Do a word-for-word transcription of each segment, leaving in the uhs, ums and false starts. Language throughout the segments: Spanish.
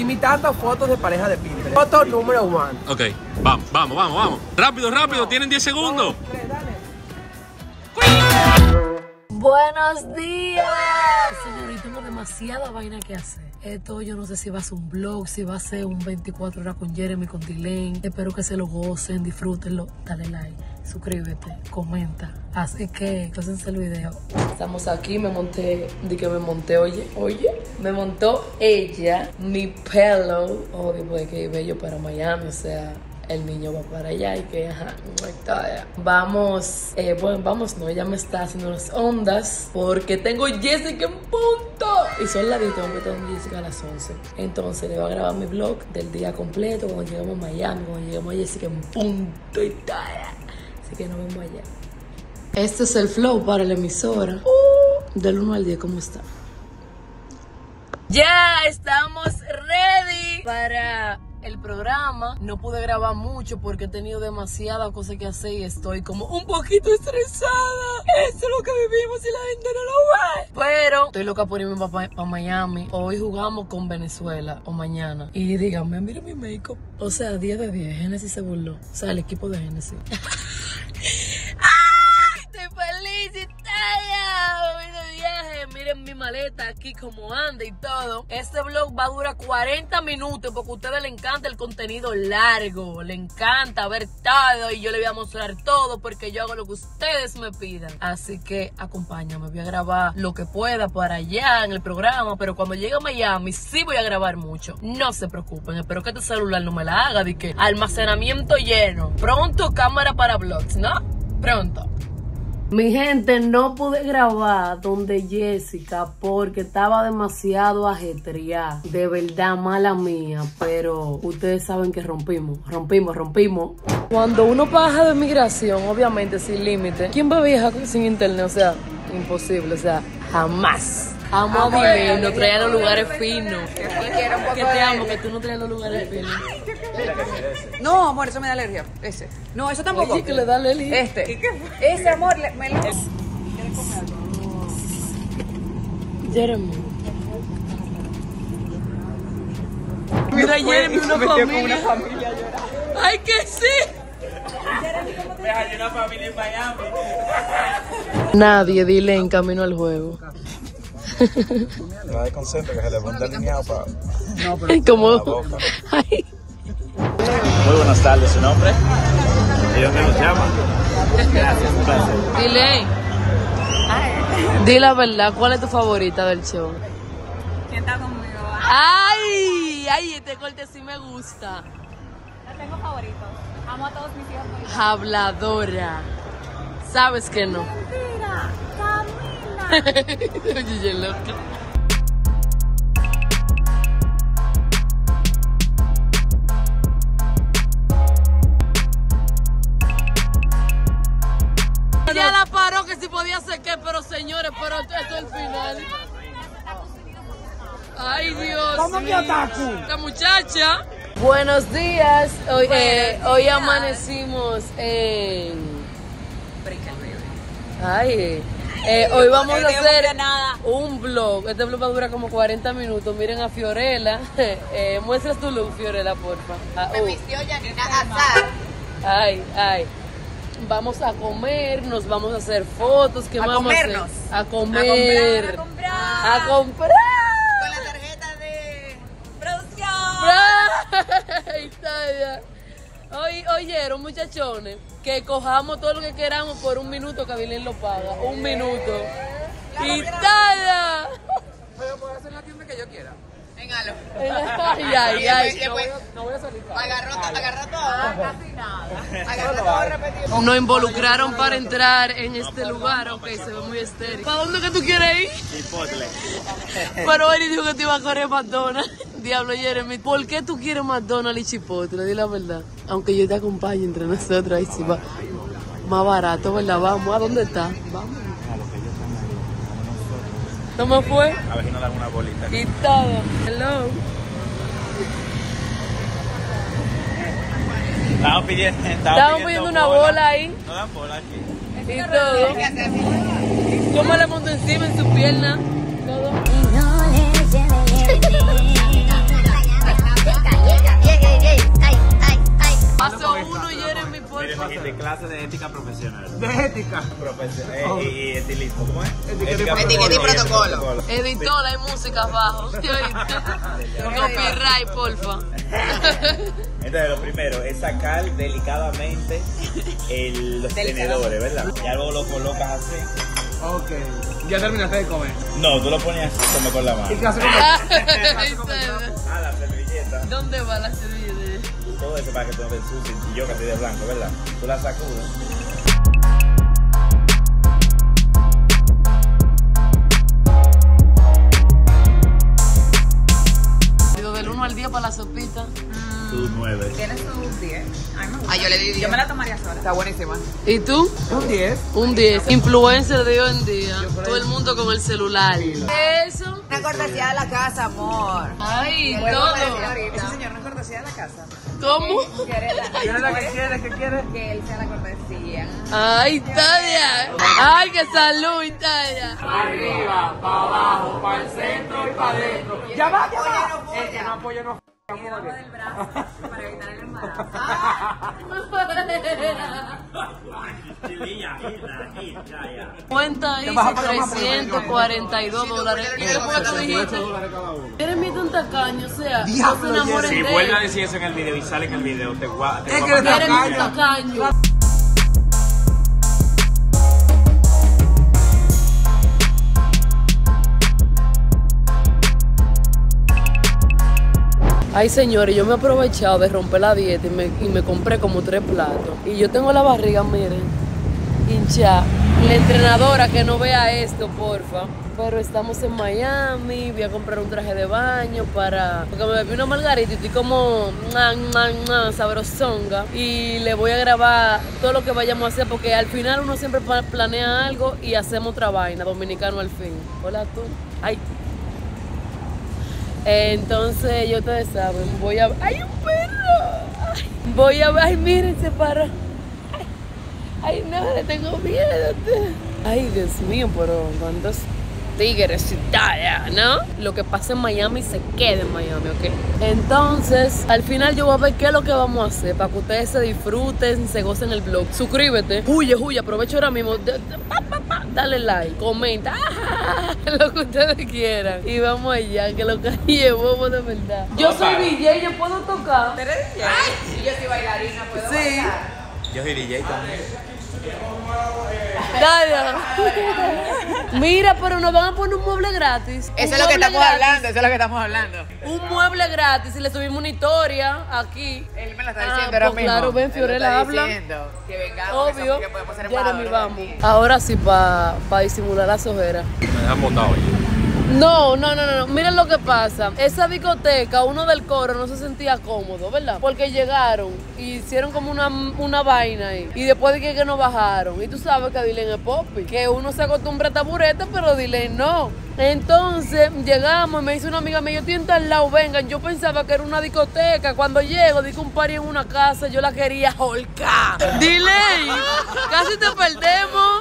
Imitando fotos de pareja de Pinterest. Foto número uno. Ok, vamos, vamos, vamos, vamos. Rápido, rápido, no. Tienen diez segundos. No, tres, dale. Buenos días. Señorita, tengo demasiada vaina que hacer. Esto yo no sé si va a ser un vlog, si va a ser un veinticuatro horas con Jeremy, con Dylan. Espero que se lo gocen, disfrútenlo. Dale like, suscríbete, comenta. Así que, pásense el video. Estamos aquí, me monté, di que me monté, oye, oye. Me montó ella, mi pelo. Oh, pues que bello para Miami, o sea. El niño va para allá y que, ajá, no está allá. Vamos, eh, bueno, vamos, no, ella me está haciendo unas ondas porque tengo Jessica en punto. Y son las diez, tengo que estar con Jessica a las once. Entonces le voy a grabar mi vlog del día completo cuando lleguemos a Miami, cuando lleguemos a Jessica en punto y tal. Así que nos vemos allá. Este es el flow para la emisora. Uh, del uno al diez, ¿cómo está? Ya estamos ready para el programa. No pude grabar mucho porque he tenido demasiadas cosas que hacer y estoy como un poquito estresada. Eso es lo que vivimos y la gente no lo ve. Pero estoy loca por irme para pa Miami. Hoy jugamos con Venezuela o mañana. Y díganme, mira mi make-up. O sea, diez de diez. Genesis se burló. O sea, el equipo de Genesis. Miren mi maleta aquí como anda y todo. Este vlog va a durar cuarenta minutos porque a ustedes les encanta el contenido largo. Le encanta ver todo y yo les voy a mostrar todo porque yo hago lo que ustedes me pidan. Así que acompáñame, voy a grabar lo que pueda para allá en el programa, pero cuando llegue a Miami sí voy a grabar mucho. No se preocupen, espero que este celular no me la haga de que almacenamiento lleno. Pronto cámara para vlogs, ¿no? Pronto. Mi gente, no pude grabar donde Jessica porque estaba demasiado ajetreada. De verdad, mala mía, pero ustedes saben que rompimos, rompimos, rompimos. Cuando uno baja de migración, obviamente sin límite, ¿quién va a viajar sin internet? O sea, imposible, o sea, jamás. Amo a Dylan, no traía los lugares finos. Que te amo, que tú no traías los lugares finos. No, amor, eso me da alergia. Ese. No, eso tampoco. Oye, que le da alergia. Este. Ese, amor, le, me lo... Jeremy. Mira, Jeremy, una familia. una familia a llorar. ¡Ay, que sí! Hay una familia en Miami. Nadie, dile en camino al juego. No hay concentre que se le ponga alineado para. No, pero como. Ay. Muy buenas tardes, ¿su nombre? ¿Y dónde nos llama? Gracias, un placer. Dile. Di la verdad, ¿cuál es tu favorita del show? ¿Quién está conmigo? Ay, ay, este corte sí me gusta. No tengo favoritos. Amo a todos mis hijos. Habladora. ¿Sabes que no? Mira, camina. Oye, loca. Ya la paró que si podía hacer qué, pero señores, pero esto es el final. Ay, Dios. ¿Cómo que otaku? Esta muchacha. Buenos días. Hoy, eh, hoy amanecimos en. Ay. Eh, hoy vamos a hacer un vlog. Este vlog va a durar como cuarenta minutos. Miren a Fiorella. Eh, muestras tu look, Fiorella, porfa. Ah, Me uh. vistió Yanina Azar. Ay, ay. Vamos a comer, nos vamos a hacer fotos. ¿Qué A vamos comernos. a hacer? A comer. A comprar. A comprar. Con la tarjeta de producción. Ahí está ya. Oye, oyeron, muchachones, que cojamos todo lo que queramos por un minuto que Dylan lo paga. Un minuto. Y tal. Pero puedo hacer la tienda que yo quiera. Véngalo. Ay, ay, ay. No voy, no voy a salir. Agarró, agarró todo. Casi nada. Agarró todo repetido. Nos involucraron para entrar en este lugar, ok, se ve muy estéril. ¿Para dónde que tú quieres ir? Chipotle. Pero él dijo que te iba a correr McDonald's. Diablo, Jeremy, ¿por qué tú quieres McDonald's y Chipotle? Di la verdad. Aunque yo te acompañe entre nosotros, ahí sí va más barato, ¿verdad? Vamos, ¿a dónde está? Vamos. ¿No me fue? A ver si nos dan una bolita. Y todo. Hello. Estamos pidiendo. Estamos pidiendo una bola ahí. No dan bola aquí. Y todo. Yo me la monto encima en su pierna. Todo. de ética profesional. De ética. Profesional. Eh, y, y estilismo, ¿cómo es? Etiqueta y Etiqueta y protocolo. Editor, hay música abajo. Copyright, porfa. Entonces, lo primero es sacar delicadamente el, los tenedores, ¿verdad? Ya luego lo colocas así. Ok. Ya terminaste de comer. No, tú lo pones así como con la mano. ¿Y qué hace con Ah, la servilleta. ¿Dónde va la servilleta? Todo eso para que tú no te ensucies. Y yo que estoy de blanco, ¿verdad? Tú la sacudas. Del uno al diez para la sopita. Tú nueve. Tienes un diez. Ay, me gusta. Ah, yo le di diez. Yo me la tomaría sola. Está buenísima. ¿Y tú? Un diez. Un diez. Influencer de hoy en día. Todo el mundo con el celular. Eso. Una cortesía de la casa, amor. Ay, Bueno, todo. ese señor no es cortesía de la casa. ¿Cómo? ¿Quiere la, ¿Quién es la que quiere? ¿Qué quiere? que él sea la cortesía. Ay, Tadia. Ay, qué salud, Tadia. Arriba, para abajo, para el centro y para adentro. Ya va, ya va. El que no apoya no Debajo del brazo para evitar el embarazo. Cuenta ahí trescientos cuarenta y dos dólares. ¿Y después tú dijiste? Eres mi un tacaño, o sea, no se enamoren Si de vuelve a él. decir eso en el video y sale en el video, te voy a, te Es voy que a eres matar. Eres mi tacaño. Ay, señores, yo me he aprovechado de romper la dieta y me, y me compré como tres platos. Y yo tengo la barriga, miren, hincha. La entrenadora que no vea esto, porfa. Pero estamos en Miami, voy a comprar un traje de baño para... Porque me bebí una margarita y estoy como... Mua, mua, mua, sabrosonga. Y le voy a grabar todo lo que vayamos a hacer porque al final uno siempre pa- planea algo y hacemos otra vaina, dominicano al fin. Hola tú. Ay. Entonces, ya ustedes saben, voy a... ¡Ay, un perro! Ay, voy a... ¡Ay, miren, se paró! ¡Ay, ay no, le tengo miedo! ¡Ay, Dios mío, pero cuántos tigres y tal, ¿no? Lo que pasa en Miami se queda en Miami, ¿ok? Entonces, al final yo voy a ver qué es lo que vamos a hacer para que ustedes se disfruten, se gocen el vlog. Suscríbete. Huye, huye, aprovecho ahora mismo. De, de, pa, pa, pa, dale like, comenta, ¡ah! Lo que ustedes quieran. Y vamos allá, que lo que llevamos de verdad. Yo soy D J, yo puedo tocar. ¿Tú eres D J? Y yo soy bailarina, ¿puedo Sí. bailar? Yo soy D J también. Dale. Mira, pero nos van a poner un mueble gratis. Eso Un es lo que mueble estamos gratis. hablando, eso es lo que estamos hablando. Un mueble gratis y le subimos una historia aquí. Él me lo está Ah, diciendo ahora pues mismo. claro, ven, Él lo Fiorella está habla. diciendo que vengamos, que Obvio. somos- que podemos ser Jeremy, embajadores vamos. aquí. Ahora sí, para pa disimular las ojeras. Me dejan botado ahí. No, no, no, no, no. Miren lo que pasa. Esa discoteca, uno del coro no se sentía cómodo, ¿verdad? Porque llegaron y hicieron como una, una vaina ahí. Y después de que, que no bajaron. Y tú sabes que Dylan es popi. Que uno se acostumbra a taburete, pero Dylan no. Entonces llegamos y me dice una amiga mía, yo estoy en tal lado, vengan. Yo pensaba que era una discoteca. Cuando llego, di que un party en una casa, yo la quería holcar. Dylan, casi te perdemos.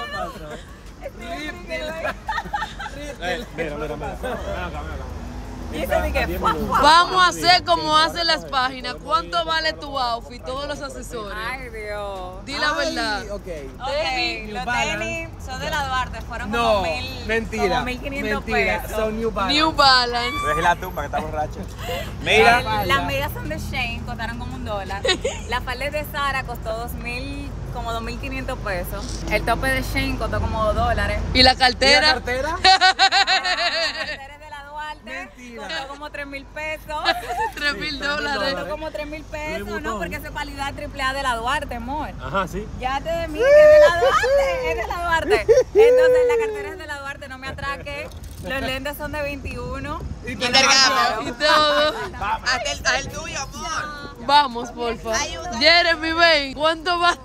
Mira, mira, mira. Y ese de que, ¡fua, fua! Vamos a hacer como hacen las páginas. ¿Cuánto vale tu outfit? Todos los accesorios. Ay, Dios. Di la verdad. Ok. Ok, los Balance. tenis son de la Duarte, fueron No, como mil, mentira. como mil quinientos Mentira, pesos. son New Balance. New Balance. Voy a decir la tumba que está borracha. El- Mira. las medias son de Shane, costaron como un dólar. La falda de Sara costó dos mil, como dos mil quinientos pesos. El tope de Shane costó como dos dólares. ¿Y la ¿Y la cartera? cartera? La cartera de la Duarte Mentira. costó como tres mil pesos. Tres mil dólares. Costó como tres mil pesos, ¿no? Porque eso es calidad triple A de la Duarte, amor. Ajá, sí. Ya te de mí, que es de la Duarte, es de la Duarte. Entonces la cartera es de la Duarte, no me atraque. Los lentes son de veintiuno. Y Intercambio. Y todo. Hasta el, hasta el tuyo, amor. Vamos, porfa. Jeremy, ven. ¿Cuánto vale?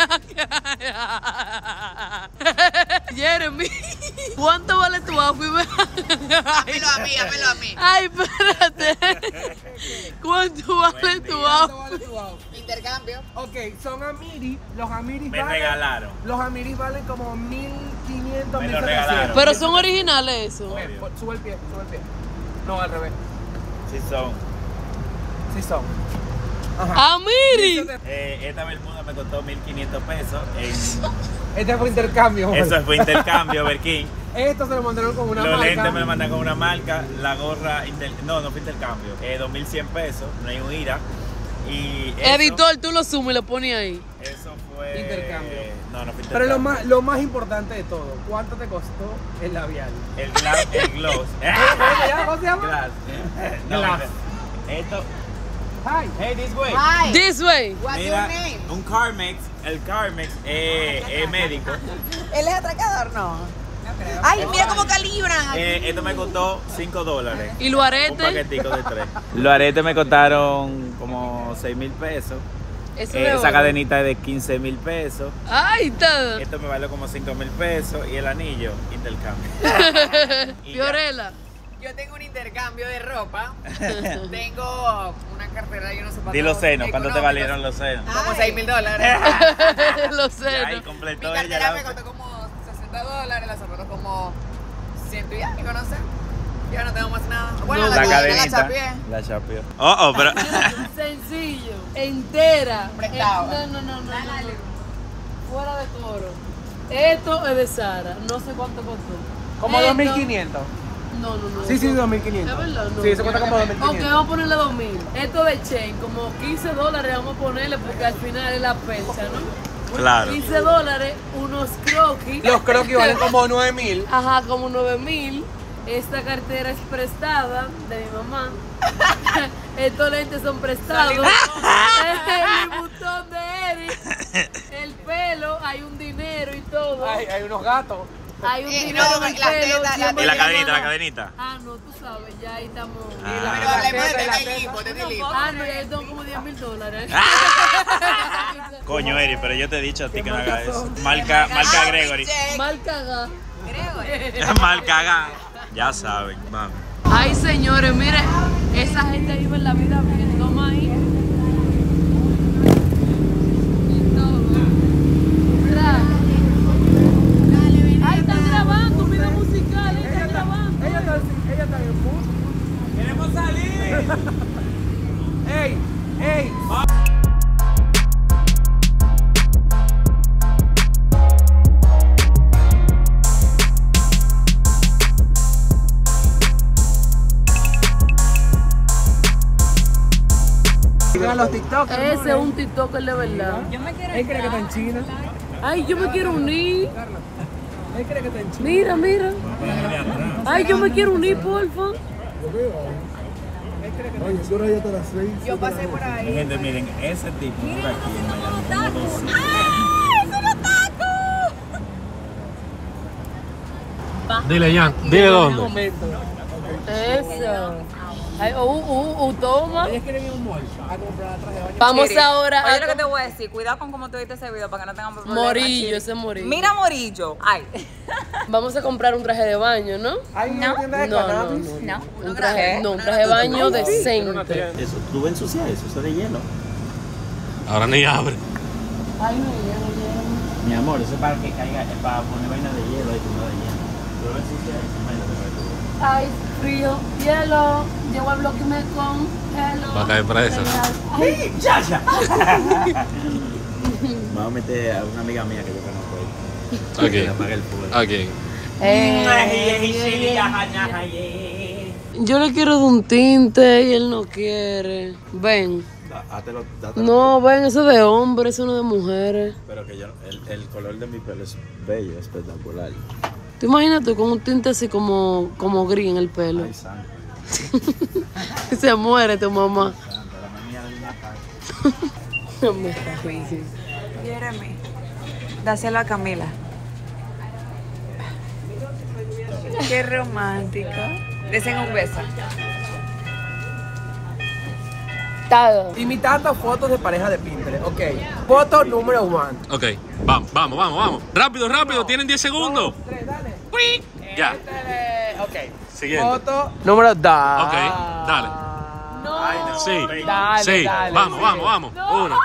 Jeremy, ¿cuánto vale tu outfit? Hámelo a mí, hámelo a mí. Ay, espérate. ¿Cuánto vale tu ¿Cuánto outfit? vale tu outfit? Intercambio. Ok, son Amiri. Los Amiris Me valen. regalaron. Los Amiris valen como mil quinientos, Me mil lo regalaron. setecientos. Pero son originales eso. Ven, por- Sube el pie, sube el pie. No, al revés. Sí son. Sí son. ¡Ah, Miri! Eh, esta bermuda me costó mil quinientos pesos. En... Este fue intercambio. Eso fue intercambio, Berkin. Esto se lo mandaron con una Los marca. lentes me lo mandan con una marca. La gorra, inter... no, no fue intercambio. Eh, dos mil cien pesos, no hay un ira. Y eso, Editor, tú lo sumas y lo pones ahí. Eso fue. Intercambio. No, no fue intercambio. Pero lo más, lo más importante de todo, ¿cuánto te costó el labial? El, gla- el gloss. ¿Cómo se llama? ¿Cómo se llama? Glass. No, Glass. esto. Hi. Hey, this way. Hi. This way. What's Mira, your name? un Carmex. El Carmex eh, es médico. ¿Él es atracador? No. No creo. Ay, mira cómo calibran. Eh, esto me costó cinco dólares. ¿Y los Un aretes? paquetico de tres. Los aretes me costaron como seis mil pesos. Eso Eh, de esa oro. cadenita es de quince mil pesos. ¡Ay, todo! Esto me valió como cinco mil pesos. Y el anillo, intercambio. Y ya. Fiorella. Yo tengo un intercambio de ropa. Tengo una cartera y unos zapatos. Di los senos, ¿cuánto te económicos. valieron los senos? Como seis mil dólares. Lo sé. Ya, y ¿no? Mi completó cartera ella me la... costó como sesenta dólares, los zapatos como ciento y algo, no sé. Ya no tengo más nada. Bueno, No, la, La cadena la cadenita. chapié. La chapió. Oh, oh, pero... Sencillo. Entera. Prestado. Eh, no, no, no, no, no, no. Fuera de coro. Esto es de Sara. No sé cuánto costó. Como Esto- dos mil quinientos. No, no, no. Sí, sí, no. dos mil quinientos. ¿Es verdad? No. Sí, eso cuesta como dos mil Ok, quinientos. vamos a ponerle dos mil. Esto de Chain, como quince dólares vamos a ponerle porque al final es la percha, ¿no? Claro. quince dólares, unos croquis. Los croquis valen como nueve mil. Ajá, como nueve mil. Esta cartera es prestada de mi mamá. Estos lentes son prestados. El botón de Eric. El pelo, hay un dinero y todo. Hay, hay unos gatos. Hay un Eh, dinero no, en el la pelo. teta, la siempre Y la mi cadenita, mamá- la cadenita. Ah, no, tú sabes, ya ahí estamos. Ah. Pero hablemos de teta y la teta y lipo, teta. teta y lipo. Ah, no, ya son como diez mil dólares. Coño, Eri, pero yo te he dicho a ti que no hagas eso. son? Marca, marca Ah, Gregory. check. Mal cagada. Marca Ga. Ya saben, mami. Ay, señores, mire, esa gente vive la vida bien, toma ahí. Y todo. Mira. Ay, están grabando, un video musical, ahí están grabando. Ella está, ella está en food. ¡Queremos salir! ¡Ey! ¡Ey! Sigan los TikTok. Ese es un TikToker de verdad. Yo me quiero Él cree que está en China. Ay, yo me quiero unir. Él cree que está en China. Mira, mira. Ay, yo me quiero unir, porfa. Yo pasé por Mi ahí. gente, miren, ese tipo por aquí en Miami, como dos- Dile, Jan, dile dónde. Momento. Eso. Ay, uh, uh, uh, toma. Ellas quieren ir a un mall a comprar traje de baño. Vamos Chiri, ahora Oye, a lo que te voy a decir, cuidado con cómo tú viste ese video para que no tengamos problemas. Morillo, Chiri. ese Morillo. Mira Morillo. Ay. Vamos a comprar un traje de baño, ¿no? Hay una No, tienda de no, no, cannabis. No. Un traje, no, un traje de baño decente. Eso, tú vas a ensuciar eso, eso es de hielo. Ahora ni abre. Ay, no, ya no llega. Mi amor, eso es para que caiga, es para poner vaina de hielo y no de hielo. Tú vas a ensuciar eso, imagínate, Ay, frío, hielo, llevo el bloque me con hielo. Va a caer presa. Ay, ¡Chacha! Vamos a meter a una amiga mía que yo conozco ahí. Ok. Que le apague el fuego. Ok. eh, yo le quiero de un tinte y él no quiere. Ven. Dátelo, dátelo. No, ven, eso es de hombre, eso no es de mujeres. Pero que yo, el, el color de mi pelo es bello, espectacular. ¿Te imaginas tú con un tinte así como, como gris en el pelo? Ay, santo, Se muere tu mamá. santo, la mamía de una cara. Jeremy, dáselo a Camila. Qué romántico. Desen un beso. Todo. Imitando fotos de pareja de Pinterest. Ok. Foto número uno. Ok. Vamos, vamos, vamos, vamos. Rápido, rápido. Tienen diez segundos. Tres, dale. Uy. Ya. Ok. Siguiente. Foto número dos. Ok, dale. Ay, no. Sí. Dale, Sí. dale, Vamos, sigue. vamos, vamos. Uno.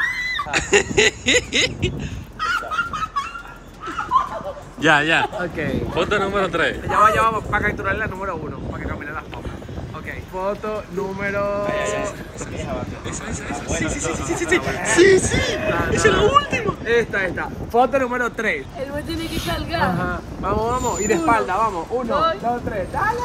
Ya, ya. Ok. Foto número tres. Ya va, ya vamos para capturar la número uno. Para que camine las fotos. Ok. foto número... Esa, esa, esa. Sí, sí, sí, sí, sí, sí. Sí, sí. Esa es la última. Esta, esta. Foto número tres. Él me tiene que cargar. Ajá. Vamos, vamos. Y de espalda, vamos. Uno, dos. dos, tres. ¡Dale!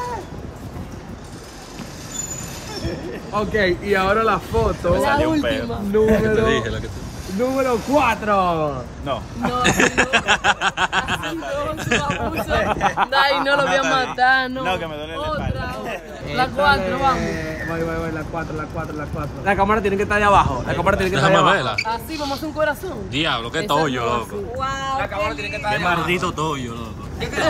Ok, y ahora la foto. La salió un última. pedo. La que te Número... dije, la que te Número cuatro. No. No, así no. Así no, se la puso. Ay, no lo voy a matar, no. No, que me duele la Otra, espalda. otra. La cuatro, vamos. Voy, voy, voy. La cuatro, la cuatro, la cuatro. La cámara tiene que estar de abajo. La cámara tiene que estar de Déjame abajo. verla. Así, vamos a hacer un corazón. Diablo, qué Esa tollo, no, loco. así. Wow, La cámara tiene que estar Qué de abajo. maldito tollo, loco.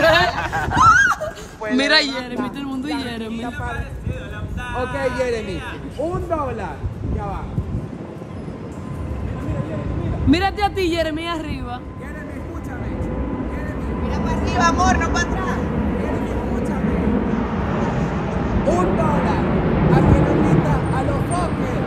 Mira Jeremy, todo el mundo y Jeremy. Ok, Jeremy. Un dólar. Ya va. Mírate a ti, Jeremy, arriba. Jeremy, escúchame. Jeremy, Mira para arriba, amor, no para atrás. Jeremy, escúchame. Un dólar. A que no grita a los foques.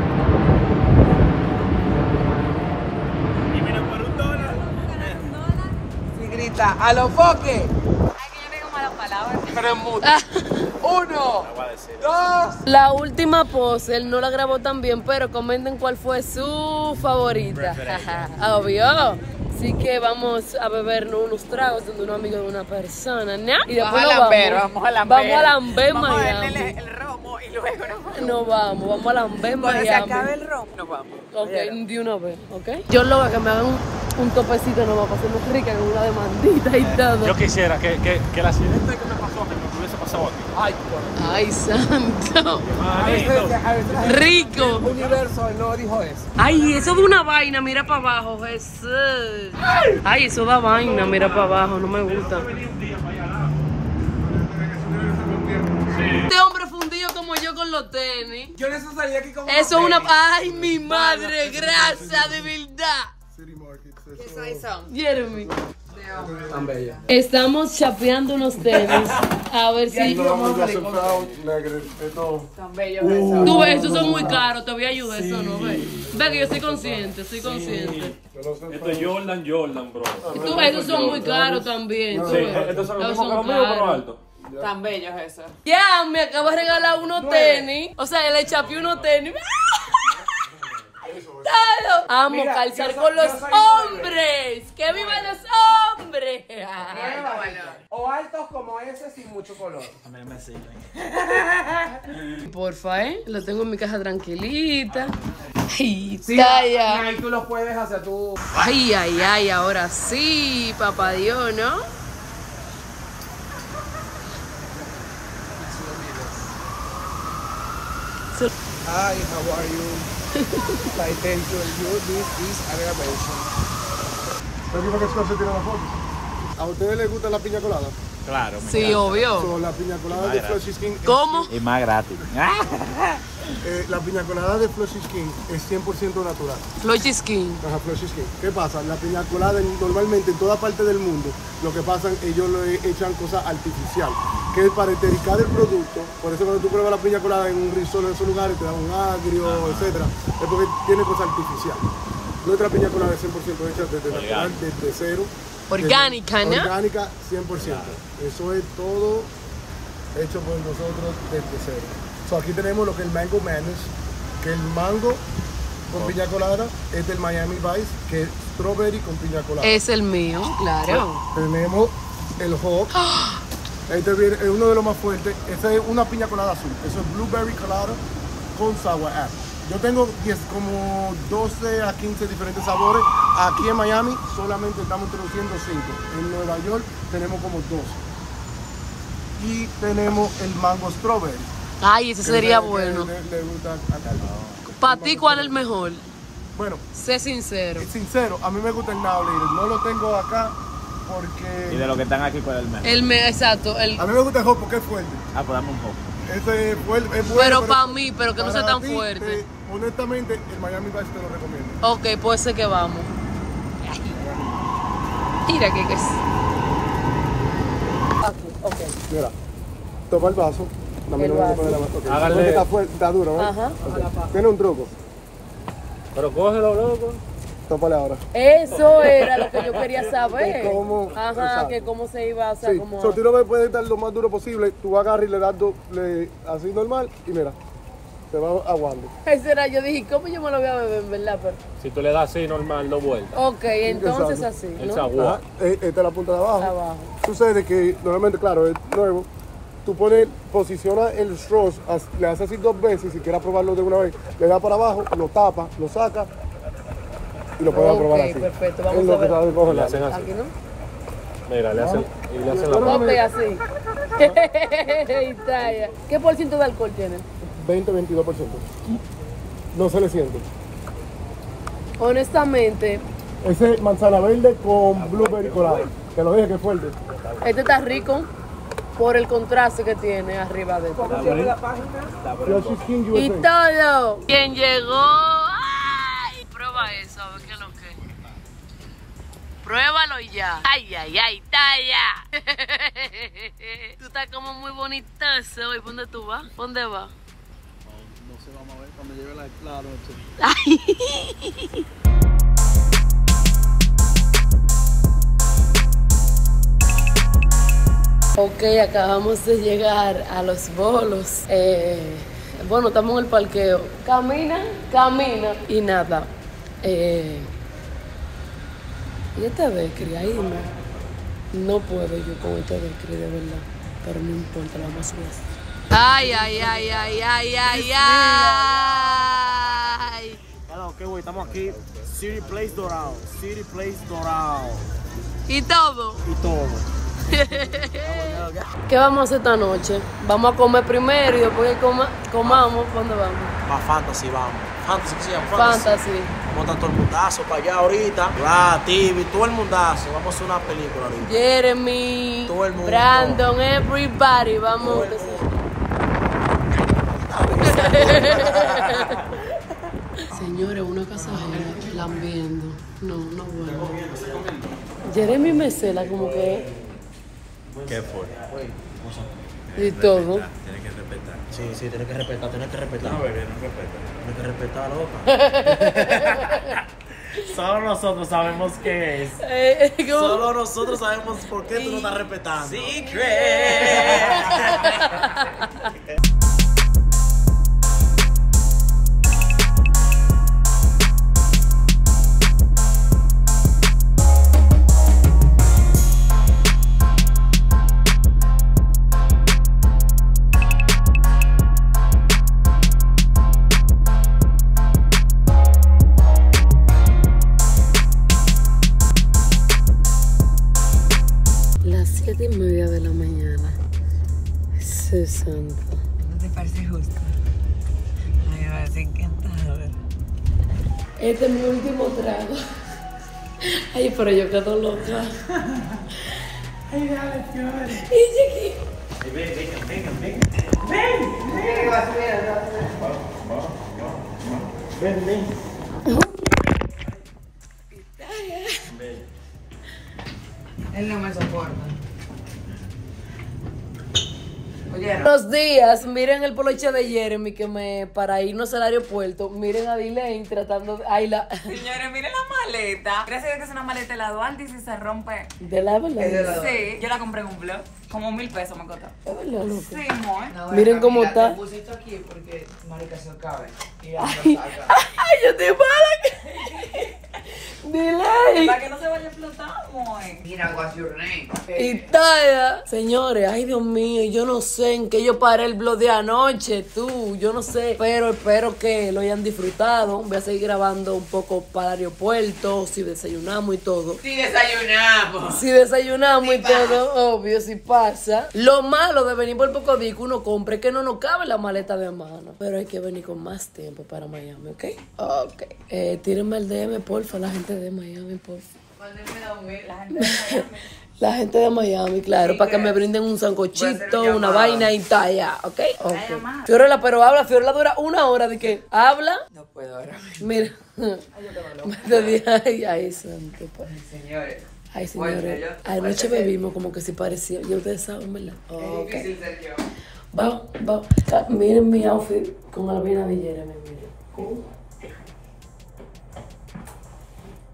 Y mira, por un dólar. Si grita a los foques. Ay, que yo digo malas palabras. Pero es mucho. Uno, La voy a decir. dos. La última pose, él no la grabó tan bien, pero comenten cuál fue su favorita. Obvio. Así que vamos a bebernos unos tragos donde un amigo de una persona, ¿no? Y después Vamos a nos lamber, vamos. vamos a lamber. Vamos a lamber Vamos a Miami. darle el, el romo y luego nos vamos. No vamos, vamos a lamber Cuando se Miami. acabe el romo, nos vamos. Ok, de una vez, ok. Yo loca que me hagan un, un topecito nomás para hacernos rica con una demandita y todo. Yo quisiera que, que, que el accidente que me pasó, que me hubiese pasado aquí. Ay, por Ay, santo. A veces, a veces la gente- Rico. el universo no dijo eso. Ay, eso da una vaina, mira para abajo, Jesús. Ay, eso da vaina, mira para abajo, no me gusta. Este hombre fundido como yo con los tenis. Yo en eso salí aquí como... Eso es una... Ay, mi madre, grasa de verdad. ¿Qué size son? Jeremy. Tan bella. Estamos chapeando unos tenis. A ver si... Son bellos esos. Tú ves, estos son muy caros, te voy a ayudar, eso no, ve. Ve que yo soy consciente, soy consciente. Esto es Jordan, Jordan, bro. Tú ves, estos son muy caros también. tú Sí, ves. estos son los Estos mismos que son los míos, pero caros. altos. Tan bellos esos. Ya, me acaba de regalar unos tenis. O sea, le chapeé unos tenis. Todo. Amo Mira, calzar yo soy- con los yo soy nueve. hombres. ¡Que vivan los hombres! O altos como ese sin mucho color. A mí me sirven. Porfa, ¿eh? Lo tengo en mi caja tranquilita. Ay, Sí, talla. ahí tú los puedes hacer tú. Ay, ay, ay, ahora sí, papá Dios, ¿no? Hi, how are you? I thank you. This is aggravation. ¿Pero qué se tira la foto? ¿A ustedes les gusta la piña colada? Claro. me Sí, encanta. obvio. So, la piña colada de Flushy Skin es- ¿Cómo? Y más gratis. eh, la piña colada de Flushy Skin es cien por ciento natural. Flochi Skin. Ajá, Flushy Skin. ¿Qué pasa? La piña colada en- normalmente en toda parte del mundo lo que pasa ellos le echan cosas artificiales, que es para estericar el producto. Por eso cuando tú pruebas la piña colada en un risol en esos lugares te da un agrio, etcétera, es porque tiene cosas artificiales. Nuestra piña colada es cien por ciento hecha desde natural, desde cero. Orgánica, Desde- ¿no? Orgánica cien por ciento. Eso es todo hecho por nosotros desde cero. So, aquí tenemos lo que es el Mango Madness, que el mango con piña colada es del Miami Vice, que es strawberry con piña colada. Es el mío, claro. Tenemos el Hawk. Este viene- es uno de los más fuertes. Esa es una piña colada azul. Eso es blueberry colada con sour apple. Yo tengo diez, como doce a quince diferentes sabores. Aquí en Miami solamente estamos introduciendo cinco. En Nueva York tenemos como doce. Y tenemos el mango strawberry. Ay, ese que sería le- que bueno. Le, le gusta acá. Para ti, ¿cuál es el mejor? Bueno, Sé sincero. sincero, a mí me gusta el Now Later. No lo tengo acá porque... Y de los que están aquí, ¿cuál es el mejor? El me, exacto. El, A mí me gusta el Hawk porque es fuerte. Ah, pues dame un poco. Ese es, fuerte, es bueno, pero para mí, pero que no sea para tan ti, fuerte. te- honestamente, el Miami Vice te lo recomiendo. Ok, puede ser que vamos. Ay. Mira que es. Aquí, ok. Mira, toma el vaso. Dame El el vaso. vaso. Poner la mano. Okay. Hágale. Creo que Está, fuerte, está duro, ¿verdad? Ajá. Ok. Tiene un truco. Pero cógelo, loco. tópale ahora. Eso era lo que yo quería saber. Que cómo- Ajá, exacto. que cómo se iba, o sea, Sí, como... so, tú lo puedes dar lo más duro posible, tú agarras y le das do- le, así normal y mira, te va aguando. Eso era, yo dije, ¿cómo yo me lo voy a beber, en verdad? Pero... Si tú le das así normal, dos vueltas. Ok, entonces Exacto. así, Él se ¿no? agua. Ajá, e- esta es la punta de abajo. Abajo. Sucede que normalmente, claro, es nuevo. Tú pones, posiciona el straw, as- le haces así dos veces, si quieres probarlo de una vez, le das para abajo, lo tapas, lo sacas y lo puedes Ok, probar así. perfecto, vamos Es lo a que ver. te va a coger Le la- hacen así. Aquí, ¿no? Mira, le hacen, y le hacen la Bueno, Ok, así. Y talla. ¿Qué por ciento de alcohol tiene? veinte a veintidós por ciento. No se le siente. Honestamente, Ese es manzana verde con blueberry colado. Te lo dije que es fuerte. este está rico por el contraste que tiene arriba de esto. Yoshi's King U Y S A. todo. ¿Quién llegó? ¡Ay! Prueba eso, a ver qué es lo que. Pruébalo ya. Ay, ay, ay, talla. Tú estás como muy bonitazo hoy. ¿Dónde tú vas? ¿Dónde vas? No sé, vamos a ver cuando llegue la, la noche. Ay. Ok, acabamos de llegar a los bolos. Eh, bueno, estamos en el parqueo. Camina, camina y nada. Eh, y este Becri, ahí no, no puedo yo con este Becri, de verdad. Pero no importa, lo vamos a subir así. Ay, ay, ay, ay, ay, ay, ay. Bueno, ok, güey, estamos aquí. City Place Dorado. City Place Dorado. Y todo. Y todo. ¿Qué vamos a hacer esta noche? Vamos a comer primero y después que coma, comamos, ¿dónde vamos? Va Fantasy, vamos. Fantasy, ¿qué se llama? Fantasy. Fantasy. Vamos a todo el mundazo para allá ahorita. Va, T V, todo el mundazo. Vamos a hacer una película ahorita. Jeremy, Todo el mundo. Brandon, everybody, vamos. Señores, una casajera lambiendo. No, no bueno. Jeremy me cela como que ¿Qué fue? y todo. Tienes que respetar. Sí, sí, tienes que respetar, tienes que respetar. No, bebé, no respeta. Tienes que respetar, loca. Solo nosotros sabemos qué es. Eh, eh, como- Solo nosotros sabemos por qué tú no estás respetando. Las siete y media de la mañana. sesenta. ¿No te parece justo? Ay, me parece encantador. Este es mi último trago. Ay, pero yo quedo loca. Ay, dale, flores. Y llegué. Ven, vengan, vengan, vengan. Ven, ven. Él no me soporta. Oyeron. Buenos días, miren el poloche de Jeremy que me para irnos al aeropuerto. Miren a Dylan tratando de. Ay, la. Señores, miren la maleta. Gracias a Dios que es una maleta de la Duarte y si se rompe. De la verdad. Es de la- Sí, yo la compré en un blog. Como mil pesos me costó. Es verdad, loco. Sí, amor. No, Miren Camila, cómo está. Te pusiste aquí porque, marica, se cabe. Y ya Ay, no saca. ay, yo estoy mala. Dylan. Para que no se vaya a explotar, amor. Mira, what's your name? Y tal. Señores, ay Dios mío, yo no sé en qué yo paré el blog de anoche, tú, yo no sé, pero espero que lo hayan disfrutado. Voy a seguir grabando un poco para el aeropuerto, si desayunamos y todo. Sí, desayunamos. Si desayunamos y todo, obvio, si pasa. Lo malo de venir por poco disco uno compre es que no nos cabe la maleta de mano. Pero hay que venir con más tiempo para Miami, ¿ok? Ok. Eh, tírenme el D M, porfa, la gente de Miami, porfa. Mándenme a dormir. La gente de Miami. La gente de Miami, claro, Sí, para que que me brinden un voy a hacer sancochito, llamada. una vaina y talla, ¿ok? Ok. llamada. Fiorella, pero habla, Fiorella dura una hora de que habla. No puedo ahora mismo. Mira. Me dije, ay, ay, santo. pues. Señores. Ay, Bueno, señores, yo- anoche pues, bebimos como que si parecía, ya ustedes saben, ¿verdad? Es Ok. difícil ser yo. Vamos, vamos. Ah, miren mi outfit con Albina de Jeremy, miren. Uh.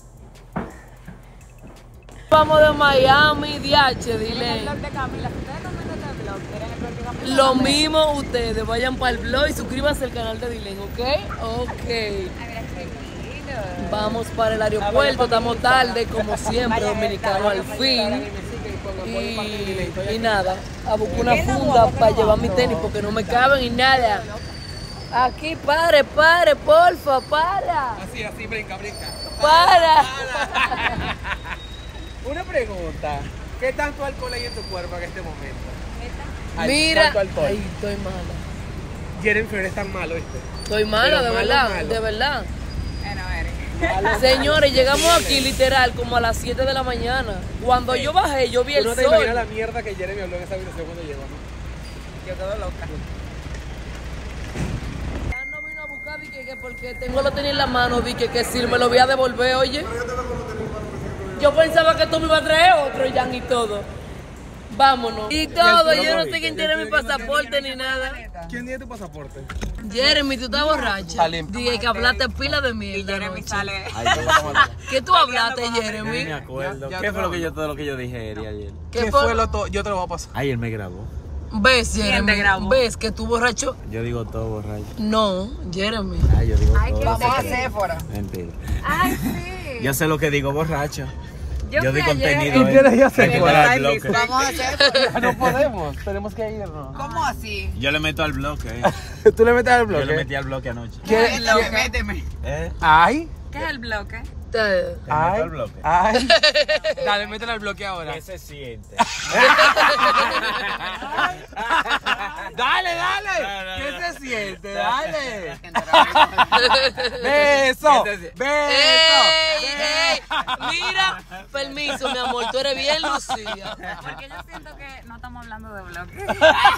vamos de Miami, D H, dile. El blog de Camila, si ustedes están viendo este blog, miren el blog de Camila. Lo mismo ustedes, vayan para el blog y suscríbanse al canal de Dylan, ¿ok? Ok. Ay, mira qué lindo. Vamos para el aeropuerto, estamos tarde, como siempre, dominicano al fin. Y, y nada, a buscar una funda para llevar mi tenis porque no me caben y nada. Aquí, pare, pare, porfa, para. Así, así, brinca, brinca. Para. Una pregunta. ¿Qué tanto alcohol hay en tu cuerpo en este momento? Al- Mira, ¿Cuánto alcohol? ay, estoy mala. Jennifer es tan malo, ¿viste? Estoy mala, Pero de malo, verdad, malo. de verdad. Bueno, Eric. Señores, llegamos aquí literal como a las siete de la mañana. Cuando yo bajé, yo vi Tú el no te sol. imaginas la mierda que Jeremy habló en esa habitación cuando llegó, ¿no? Yo quedo loca. Ya no vino a buscar, dije que porque tengo lo tenía en la mano, dije que si me lo voy a devolver, oye. Yo pensaba que tú me ibas a traer otro, Jan, y todo. Vámonos. Y todo, yo no sé quién tiene mi pasaporte ni nada. ¿Quién tiene tu pasaporte? Jeremy, tú estás borracha. Dije que hablaste pila de mierda. Jeremy anoche. sale. ¿Qué tú hablaste, Ni me Jeremy? acuerdo. ¿Qué fue lo que yo, todo lo que yo dije Eri, ayer? ¿Qué fue? lo to- Yo te lo voy a pasar. Ayer me grabó. ¿Ves, ¿Quién Jeremy? te grabó? ¿Ves que tú borracho? Yo digo todo borracho. No, Jeremy. Ay, yo digo Ay, todo. qué Vamos a secreto. Sephora. Mentira. Ay, sí. Yo sé lo que digo borracho. Yo Yo fui doy ayer. contenido. ¿Tú quieres ir a hacer en fuera? el bloque. Vamos a Sephora. No podemos, tenemos que irnos. ¿Cómo así? Yo le meto al bloque. ¿Tú le metes al Yo bloque? le metí al bloque anoche. ¿Qué? Méteme. ¿Eh? Ay, ¿Qué es el bloque? Te- ¿Te meto ay, al bloque? ay. Dale, métele al bloque ahora. ¿Qué se siente? Dale, dale. No, no, ¿Qué no. se siente? Dale. Beso. ¿Qué se- Beso. ¡Ey, ey! Mira, permiso, mi amor, tú eres bien lucida. Porque yo siento que no estamos hablando de bloque.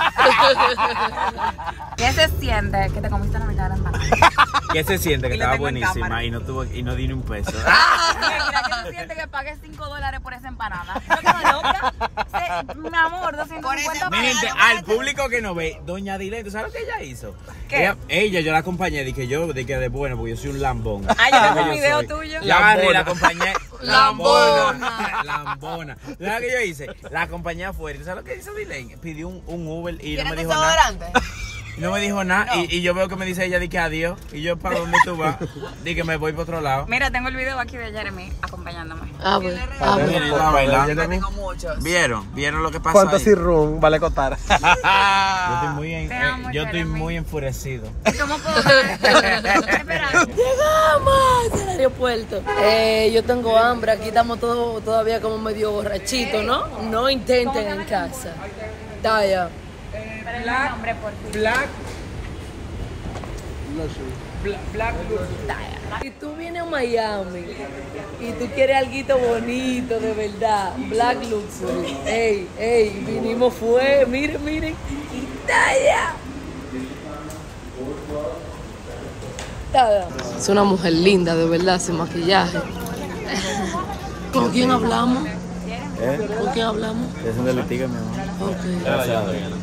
¿Qué se siente que te comiste la mitad de la empanada? ¿Qué se siente? Que Y lo estaba tengo en buenísima cámara. y no, tuvo, y no di ni un peso. Mira, ¿qué se siente que pagues cinco dólares por esa empanada? Yo estoy loca. Sí, mi amor, doscientos cincuenta Mi gente, pesos. al público que no ve, doña Dilén, ¿tú sabes lo que ella hizo? ¿Qué? Ella, ella, yo la acompañé, dije yo, de que de bueno, porque yo soy un lambón. Ay, yo tengo Yo un video soy. tuyo. La agarré y la acompañé. Lambona. Lambona. ¿Sabes lo que yo hice? La acompañé afuera. ¿Tú sabes lo que hizo Dilén? Pidió un, un Uber y no ¿Tienes me dijo nada. desodorante? No me dijo nada. Y, y yo veo que me dice ella, di que adiós. Y yo, ¿para dónde tú vas? Di que me voy para otro lado. Mira, tengo el video aquí de Jeremy acompañándome. A ver, a ver. Miren, estaba bailando. Tengo muchos. ¿Vieron? ¿Vieron lo que pasó Fantasy ahí? Room, vale cotar. Yo estoy muy, en- Te eh, amo, yo estoy Jeremy. muy enfurecido. ¿Y cómo puedo ver? Espera. Llegamos al aeropuerto. Eh, yo tengo hambre, aquí estamos todos todavía como medio borrachitos, ¿no? No intenten en casa. Taya. Espera el nombre, por favor. Black. Black, Black Si tú vienes a Miami y tú quieres algo bonito, de verdad, Black Luxury. Ey, ey, vinimos fue, miren, miren. Y Taya. Taya. Es una mujer linda, de verdad, sin maquillaje. ¿Con quién hablamos? ¿Eh? ¿Con quién hablamos? Es un delitigo, mi amor. Ok. Gracias.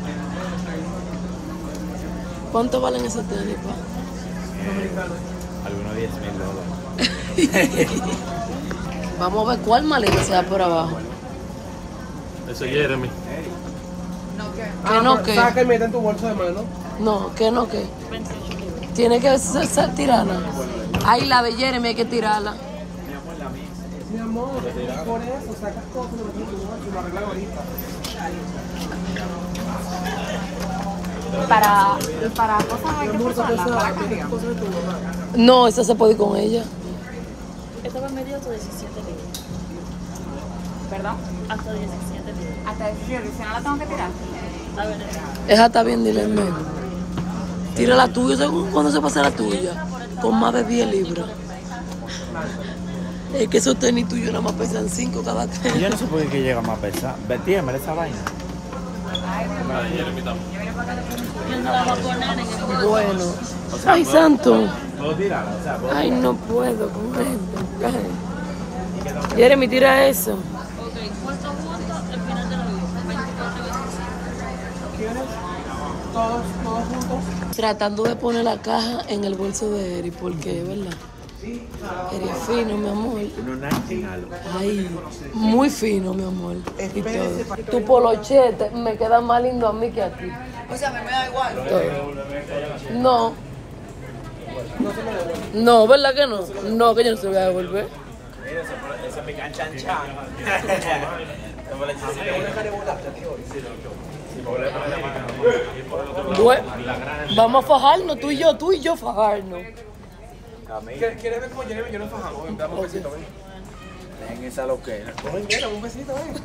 ¿Cuánto valen esos tenis, pa? Algunos diez mil dólares. Vamos a ver cuál maleta se da por abajo. Eso es Jeremy. ¿Qué no qué? Saca y mete en tu bolso de mano. No, ¿qué no qué? Tiene que ser, ser tirarla. Ahí la de Jeremy hay que tirarla. Mi amor, por eso sacas cosas y lo metes en tu bolso y lo arreglas ahorita. Para, para cosas hay que forzarlas, para cambiar. No, esa se puede ir con ella. Esto va medio hasta diecisiete libras. ¿Perdón? Hasta diecisiete libras. Hasta diecisiete, si no la tengo que tirar. A ver, Esa está bien, dile en medio. Tira la tuya, ¿sabes cuándo se pasa la tuya? Con más de diez libras. Es que esos tenis tuyos nada más pesan cinco cada tenis. Yo no sé por qué que llega más pesado. Vestíame esa vaina. yo no la voy a poner en el Bueno. Ay, santo. ¿Puedo tirarla? O sea, ¿puedo? Ay, no puedo con esto. Ay. Jeremy, tira eso. Ok, puesto juntos, el final de la vida. veinticuatro y veinticinco. Todos, todos juntos. Tratando de poner la caja en el bolso de Eri, porque, ¿verdad? Eres fino, mi amor. Uno nace en algo. Ay, muy fino, mi amor. Y todo. Tu polochete me queda más lindo a mí que a ti. O sea, a mí me da igual. Todo. No. No, ¿verdad que no? No, que yo no se lo voy a devolver. Mira, ese me canchan chan. Bueno, vamos a fajarnos, tú y yo, tú y yo fajarnos. ¿Quieres ver cómo Jeremy y yo nos fajamos? Ven, dame un besito, ven. Ven esa loquera. Ven, ven, dame un besito, ven.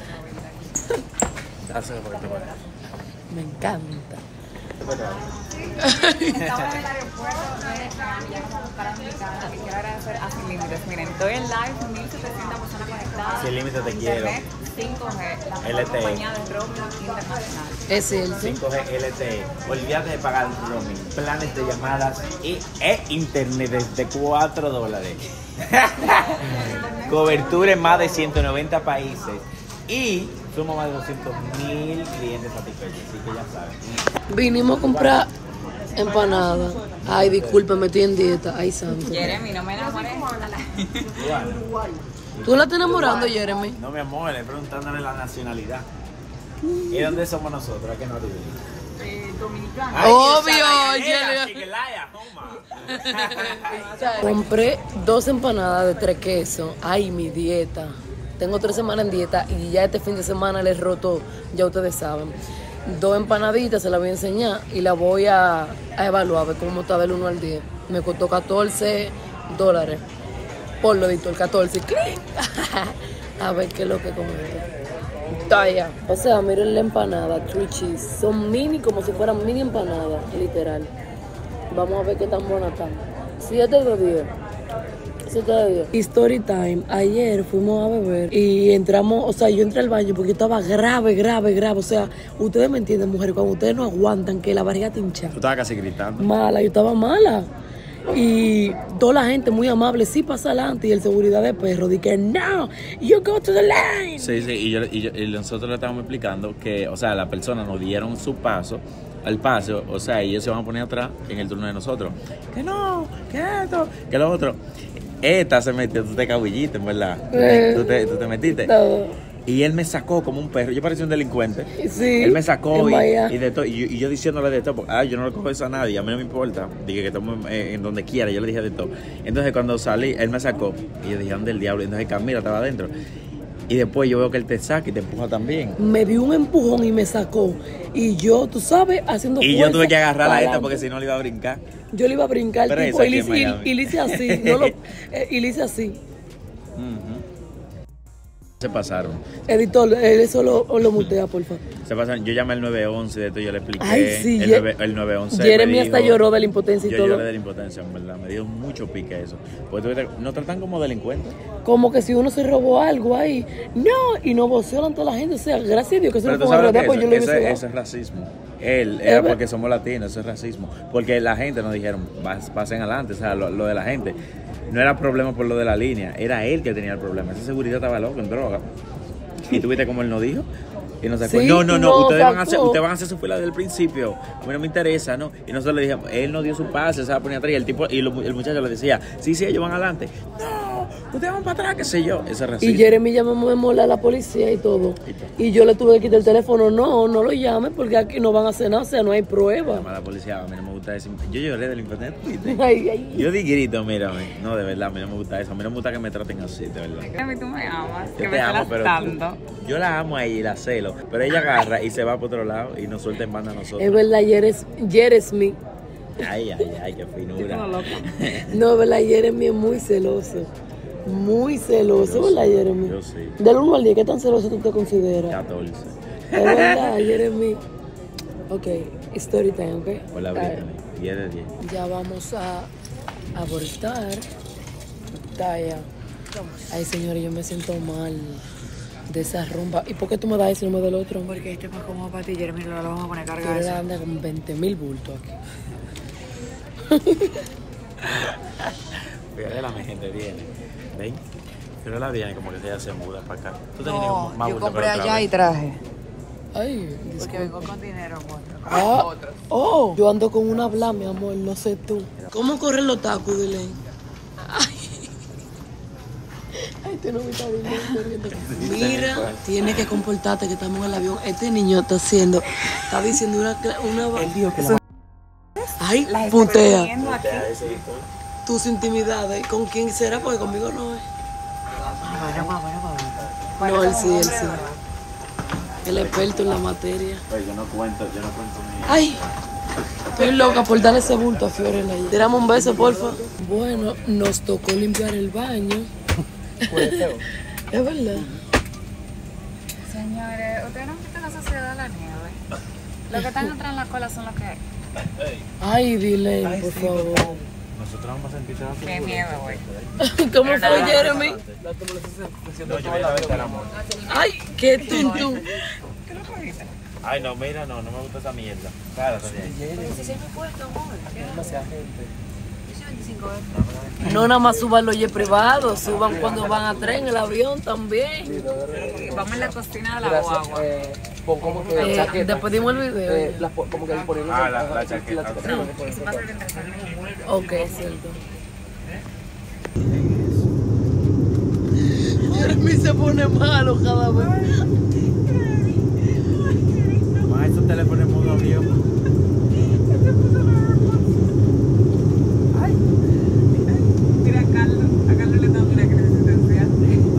Dáselo porque te voy Me encanta. Estaba en el aeropuerto de ya como para mi casa y quiero agradecer a Sin Límites. Miren, estoy en live, mil setecientas personas conectadas. Sin Límites te quiero. Internet cinco G, la L T E. compañía de roaming internacional. Es el cinco G L T E. Olvídate de pagar roaming, planes de llamadas y, e internet desde cuatro dólares. Cobertura en más de ciento noventa países. Y somos más de doscientos mil clientes satisfechos, así que ya saben. Vinimos a comprar empanadas. Ay, discúlpame, estoy en dieta. Ay, santo. Jeremy, no me enamores. ¿Tú la estás enamorando, Jeremy? No, mi amor, le preguntándole la nacionalidad. ¿Y dónde somos nosotros? ¿A qué nos vivimos? Eh, dominicano. Ay, Obvio, esa Jeremy. gallera, chiquilaya, toma. Compré dos empanadas de tres quesos. Ay, mi dieta. Tengo tres semanas en dieta y ya este fin de semana les roto, ya ustedes saben. Dos empanaditas se las voy a enseñar y las voy a, a evaluar, a ver cómo está del uno al diez. Me costó catorce dólares. Por lo dito, el catorce. ¡Clic! A ver qué es lo que con esto. Talla. O sea, miren la empanada, three cheese. Son mini, como si fueran mini empanadas, literal. Vamos a ver qué tan buenas están. siete de diez. Y story time, ayer fuimos a beber y entramos, o sea, yo entré al baño porque yo estaba grave, grave, grave, o sea, ustedes me entienden, mujeres, cuando ustedes no aguantan que la barriga te hincha. Tú estabas casi gritando. Mala, yo estaba mala. Y toda la gente muy amable, sí pasa adelante, y el seguridad de perro, dije, no, you go to the line. Sí, sí, y, yo, y, yo, y nosotros le estábamos explicando que, o sea, las personas nos dieron su paso, al paso, o sea, y ellos se van a poner atrás en el turno de nosotros. Que no, que esto, que lo otro. Esta se metió, tú te cabulliste, ¿verdad? Eh, tú, te, tú te metiste. No. Y él me sacó como un perro. Yo parecía un delincuente. Sí. Él me sacó y, vaya. y de todo. Y, yo- y yo diciéndole de todo. Porque, ah, yo no le cojo eso a nadie. A mí no me importa. Dije que estamos eh, en donde quiera. Yo le dije de todo. Entonces cuando salí, él me sacó. Y yo dije, ¿dónde el diablo? Y entonces Camila estaba adentro. Y después yo veo que él te saca y te empuja también. Me dio un empujón y me sacó. Y yo, tú sabes, haciendo Y yo fuerza tuve que agarrar a para esta adelante. porque si no le iba a brincar. Yo le iba a brincar, Pero tipo, esa y, le, aquí en y- Miami. y le hice así. No lo, eh, y le hice así. Ujú. Se pasaron. Editor, eh, eso lo, lo mutea, por favor. Se pasaron. Yo llamé al nueve once, de esto yo le expliqué. Ay, sí, el, Ye- nueve, el nueve once. Jeremy me hasta dijo- lloró de la impotencia y Yo todo. lloré de la impotencia, en verdad. Me dio mucho pique eso. Porque tú ves, nos tratan como delincuentes. Como que si uno se robó algo ahí. No, y no voceó ante la gente. O sea, gracias a Dios que se Pero lo tú ponga sabes lo que verdad, pues yo es le eso, hubiese ese, dado. ese es racismo. Él, Es era ver- porque somos latinos, eso es racismo. Porque la gente nos dijeron, "Pas- pasen adelante", o sea, lo, lo de la gente. No era problema por lo de la línea, era él que tenía el problema. Esa seguridad estaba loco en droga. Y tú viste cómo él nos dijo. Y nos sacó. Sí, no, no, no, nos ustedes van, a hacer, sacó. ustedes van a hacer su fila desde el principio. A mí no me interesa, ¿no? Y nosotros le dijimos, él nos dio su pase, se va a poner atrás. Y el tipo, y lo- el muchacho le decía, sí, sí, ellos van adelante. No, ustedes van para atrás, qué sé yo. Ese es racismo. Y Jeremy llamó de mola a la policía y todo. Y yo le tuve que quitar el teléfono. No, no lo llames porque aquí no van a hacer nada. O sea, no hay prueba. Llama a la policía, a mí no me gusta decir. Yo lloré del internet, ¿viste? Ay, ay. Yo di grito, mírame. No, de verdad, a mí no me gusta eso. A mí no me gusta que me traten así, de verdad. Jeremy, tú me amas. que Yo me te amo, celas pero tanto. tú- yo la amo a ella y la celo. Pero ella agarra y se va por otro lado y nos suelta en banda a nosotros. Es verdad, Jeremy. Ay, ay, ay, qué finura. No, es verdad, Jeremy es muy celoso. Muy celoso, Yo ¿verdad, sí, Jeremy? yo sí. Del uno al diez, ¿qué tan celoso tú te consideras? catorce. Es verdad, Jeremy. Ok, story time, ¿ok? Hola, A ver, Brittany. diez de diez. ya vamos a abortar. Taya. Ay, señores, yo me siento mal de esa rumba. ¿Y por qué tú me das eso y no me das el otro? Porque este es más cómodo para ti, Jeremy, lo vamos a poner Tú cargado. le anda con veinte mil bultos aquí. Fíjate, la gente viene. ¿Ven? Pero la viene como que ella se muda para acá. Tú te vienes No, con más yo bulto que compré la otra allá vez. y traje. Ay, Porque disculpa. vengo con dinero, amor. Ah, Otros. oh, yo ando con una bla, mi amor, no sé tú. ¿Cómo corren los tacos, dile? Ay, tú no me estás viendo. Mira, tienes que comportarte que estamos en el avión. Este niño está haciendo, está diciendo una... una... Él dijo que la Ay, La putea. viendo aquí. Tus intimidades. ¿Con quién será? Porque conmigo no es. No, él sí, él sí. El experto en la materia. Pues yo no cuento, yo no cuento mi... Ay, estoy loca por darle ese bulto a Fiorella. Tiramos un beso, porfa. Bueno, nos tocó limpiar el baño. Es verdad. Señores, ustedes no han visto la sociedad de la nieve. Los que están atrás en la cola son los que hay. Ay, dile, por favor. Nosotros vamos a sentir Qué miedo, güey. ¿Cómo fue, Jeremy? No, yo la vez del amor. Ay, qué tuntú. Ay, no, mira, no, no me gusta esa mierda. Claro, No nada más suban los jet privados, suban cuando van a tren, en el avión también. Vamos en la cocina de la guagua. Como que Eh, después dimos el video. eh, las po- como que ponerlo Ah, la, la chaqueta. Eso va a ser interesante. Ok, cierto. Jeremy se pone malo cada vez. Más esos teléfonos en modo avión. Mira a Carlos. A Carlos le da una crisis existencial.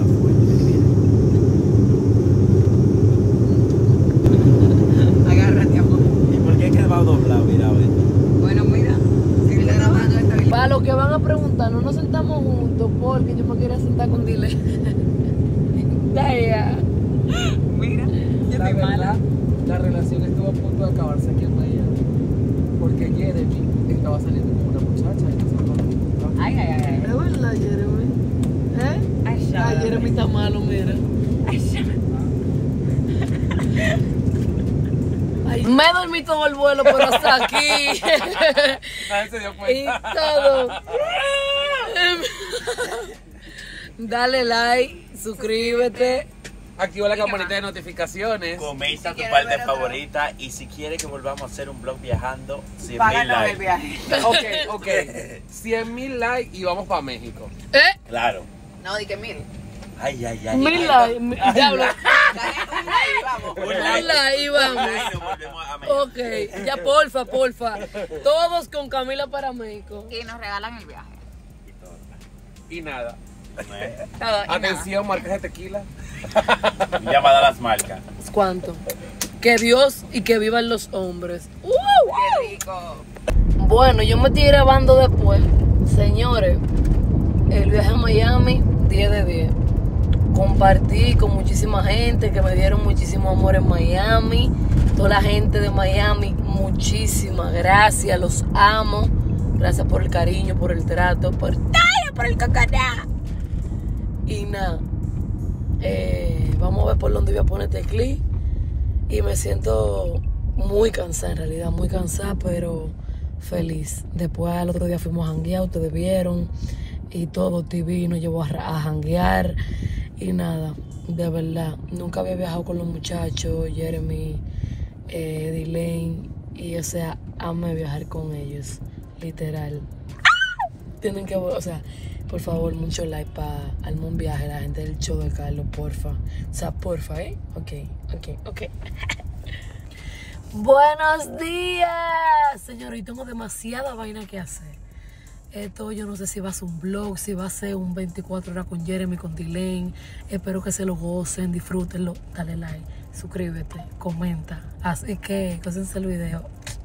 Agárrate, amor. ¿Y por qué quedaba doblado? Mira, a ver. Bueno, mira. Sigue grabando esta vida. Para los que van a preguntar, no nos sentamos juntos porque yo me quería sentar con Dile. Daya. Mira, yo La estoy mala. verdad, la relación estuvo a punto de acabarse aquí en Miami. Porque Jeremy estaba saliendo con una muchacha. y no se acuerda. Ay, ay, ay. Es verdad, Jeremy. ¿Eh? Ay, ya. Ay, Jeremy está malo, mira. Ay, ya. Ay, me dormí todo el vuelo, pero hasta aquí. Nadie se dio Y cuenta. todo. Dale like, suscríbete. Activa la campanita de notificaciones. Comenta tu quieres parte ver otro- favorita y si quieres que volvamos a hacer un vlog viajando, cien mil Páganos el likes. viaje. Ok, ok. cien mil likes y vamos para México. ¿Eh? Claro. No, di que mil. Ay, ay, ay. Mil likes. mi- Diablo. Dale un like, vamos. Un Un like y vamos. like y nos volvemos a México. Ok, ya porfa, porfa. Todos con Camila para México. Y nos regalan el viaje. Y nada. Todo. y nada. Atención, marcas de tequila. Llamada a las marcas. ¿Cuánto? Que Dios y que vivan los hombres. ¡Uh! Qué rico. Bueno, yo me estoy grabando después. Señores, el viaje a Miami, diez de diez. Compartí con muchísima gente que me dieron muchísimo amor en Miami. Toda la gente de Miami, muchísimas gracias, los amo. Gracias por el cariño, por el trato, por todo, por el cacaná. Y nada, eh, vamos a ver por dónde voy a poner este clip. Y me siento muy cansada, en realidad, muy cansada, pero feliz. Después al otro día fuimos a janguear, ustedes vieron, y todo T V nos llevó a, a janguear. Y nada, de verdad, nunca había viajado con los muchachos, Jeremy, eh, Dylan, y o sea, amé viajar con ellos, literal. Tienen que, o sea, por favor, mucho like para armar un viaje, la gente del show de Carlos, porfa. O sea, porfa, ¿eh? Ok, ok, ok. Buenos días, señores. Tengo demasiada vaina que hacer. Esto yo no sé si va a ser un vlog, si va a ser un veinticuatro horas con Jeremy, con Dylan. Espero que se lo gocen, disfrútenlo. Dale like, suscríbete, comenta. Así que, gócense el video.